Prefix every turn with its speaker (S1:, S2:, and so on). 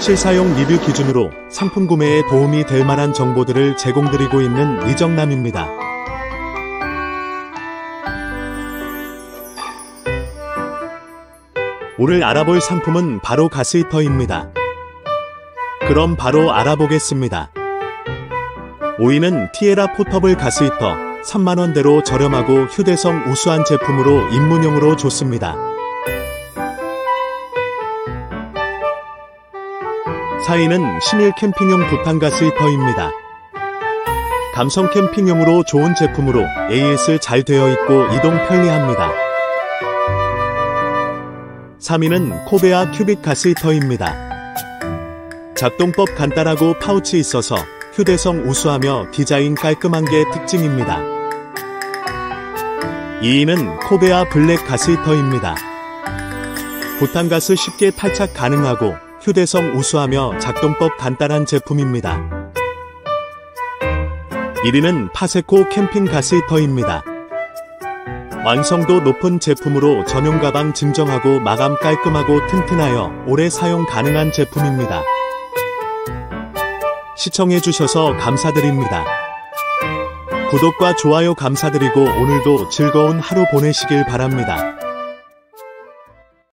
S1: 실사용 리뷰 기준으로 상품 구매에 도움이 될 만한 정보들을 제공드리고 있는 이정남입니다. 오늘 알아볼 상품은 바로 가스히터입니다. 그럼 바로 알아보겠습니다. 5위는 티에라 포터블 가스히터, 3만원대로 저렴하고 휴대성 우수한 제품으로 입문용으로 좋습니다. 4위는 신일 캠핑용 부탄가스 히터입니다. 감성 캠핑용으로 좋은 제품으로 AS 잘 되어 있고 이동 편리합니다. 3위는 코베아 큐빅 가스 히터입니다. 작동법 간단하고 파우치 있어서 휴대성 우수하며 디자인 깔끔한 게 특징입니다. 2위는 코베아 블랙 가스 히터입니다. 부탄가스 쉽게 탈착 가능하고 휴대성 우수하며 작동법 간단한 제품입니다. 1위는 파세코 캠핑 가스 히터입니다. 완성도 높은 제품으로 전용 가방 증정하고 마감 깔끔하고 튼튼하여 오래 사용 가능한 제품입니다. 시청해주셔서 감사드립니다. 구독과 좋아요 감사드리고 오늘도 즐거운 하루 보내시길 바랍니다.